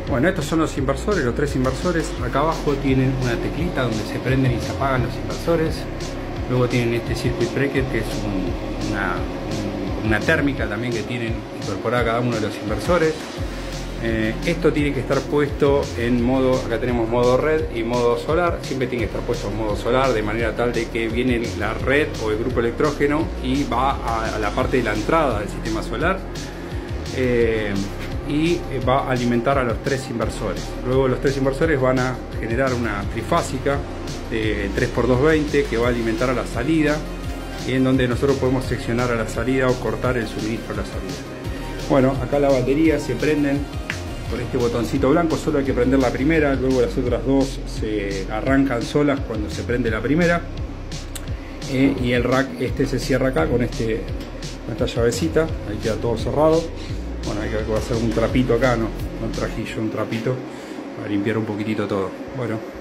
Bueno, estos son los inversores, los 3 inversores. Acá abajo tienen una teclita donde se prenden y se apagan los inversores. Luego tienen este circuit breaker, que es una térmica también que tienen incorporada cada uno de los inversores. Esto tiene que estar puesto en modo, acá tenemos modo red y modo solar. Siempre tiene que estar puesto en modo solar, de manera tal de que viene la red o el grupo electrógeno y va a la parte de la entrada del sistema solar. Y va a alimentar a los 3 inversores. Luego los 3 inversores van a generar una trifásica de 3x220 que va a alimentar a la salida, y en donde nosotros podemos seccionar a la salida o cortar el suministro a la salida. Bueno, acá la batería se prenden por este botoncito blanco, solo hay que prender la primera, luego las otras 2 se arrancan solas cuando se prende la primera. Y el rack se cierra acá con esta llavecita, ahí queda todo cerrado. Bueno, hay que hacer un trapito acá, no traje yo un trapito para limpiar un poquitito todo. Bueno.